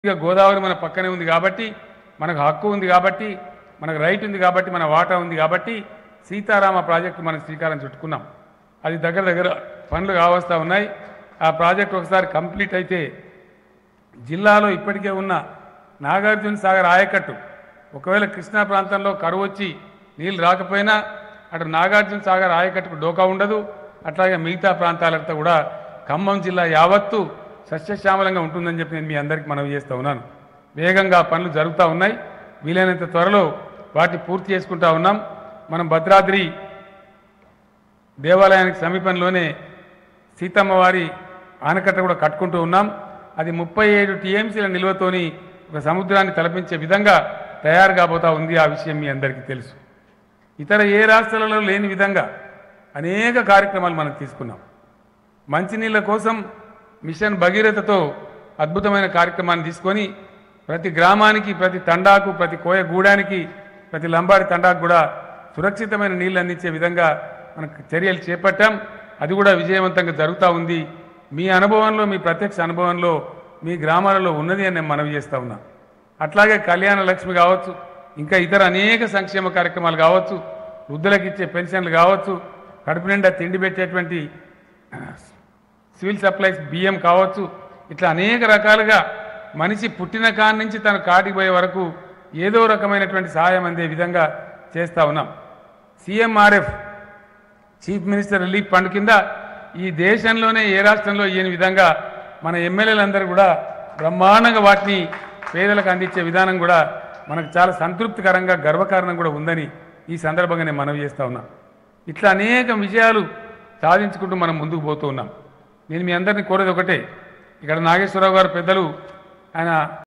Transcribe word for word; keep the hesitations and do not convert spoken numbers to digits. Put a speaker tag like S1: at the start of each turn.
S1: ఇక గోదావరి మన పక్కనే ఉంది కాబట్టి మనకు హక్కు ఉంది కాబట్టి మనకు రైట్ ఉంది కాబట్టి మన వాటా ఉంది కాబట్టి సీతారామ ప్రాజెక్టు మనం శ్రీకారం చుట్టుకున్నాం. అది దగ్గర దగ్గర పనులు కావస్తా ఉన్నాయి. ఆ ప్రాజెక్టు ఒకసారి కంప్లీట్ అయితే జిల్లాలో ఇప్పటికే ఉన్న నాగార్జున సాగర్ ఆయకట్టు ఒకవేళ కృష్ణా ప్రాంతంలో కరువు వచ్చి నీళ్ళు రాకపోయినా అటు నాగార్జున సాగర్ ఆయకట్టుకు డోకా ఉండదు. అట్లాగే మిగతా ప్రాంతాలతో కూడా ఖమ్మం జిల్లా యావత్తు సస్యశ్యామలంగా ఉంటుందని చెప్పి నేను మీ అందరికీ మనవి చేస్తూ ఉన్నాను. వేగంగా పనులు జరుగుతూ ఉన్నాయి. వీలైనంత త్వరలో వాటిని పూర్తి చేసుకుంటా ఉన్నాం. మనం భద్రాద్రి దేవాలయానికి సమీపంలోనే సీతమ్మ వారి ఆనకట్ట కూడా కట్టుకుంటూ ఉన్నాం. అది ముప్పై ఏడు టీఎంసీల నిల్వతోని ఒక సముద్రాన్ని తలపించే విధంగా తయారు కాబోతా ఉంది. ఆ విషయం మీ అందరికీ తెలుసు. ఇతర ఏ రాష్ట్రాలలో లేని విధంగా అనేక కార్యక్రమాలు మనం తీసుకున్నాం. మంచినీళ్ళ కోసం మిషన్ భగీరథతో అద్భుతమైన కార్యక్రమాన్ని తీసుకొని ప్రతి గ్రామానికి, ప్రతి తండాకు, ప్రతి కోయ గూడానికి, ప్రతి లంబాడి తండాకు కూడా సురక్షితమైన నీళ్ళు అందించే విధంగా మనకు చర్యలు చేపట్టాం. అది కూడా విజయవంతంగా జరుగుతూ ఉంది. మీ అనుభవంలో, మీ ప్రత్యక్ష అనుభవంలో మీ గ్రామాలలో ఉన్నది అని నేను మనవి చేస్తూ ఉన్నా. అట్లాగే కళ్యాణ లక్ష్మి కావచ్చు, ఇంకా ఇతర అనేక సంక్షేమ కార్యక్రమాలు కావచ్చు, వృద్ధులకు ఇచ్చే పెన్షన్లు కావచ్చు, కడుపు నిండా తిండి పెట్టేటువంటి సివిల్ సప్లైస్ బియ్యం కావచ్చు, ఇట్లా అనేక రకాలుగా మనిషి పుట్టిన కాడి నుంచి తను కాటికి పోయే వరకు ఏదో రకమైనటువంటి సహాయం అందే విధంగా చేస్తూ ఉన్నాం. CMRF chief minister relief fund కింద ఈ దేశంలోనే ఏ రాష్ట్రంలో ఈయన విధంగా మన ఎమ్మెల్యేలందరూ కూడా బ్రహ్మాండంగా వాటిని పేదలకు అందించే విధానం కూడా మనకు చాలా సంతృప్తికరంగా, గర్వకారణం కూడా ఉందని ఈ సందర్భంగా నేను మనవి చేస్తూ ఉన్నా. ఇట్లా అనేక విజయాలు సాధించుకుంటూ మనం ముందుకు పోతూ ఉన్నాం. నేను మీ అందరినీ కోరేది ఒకటే, ఇక్కడ నాగేశ్వరరావు గారు పెద్దలు ఆయన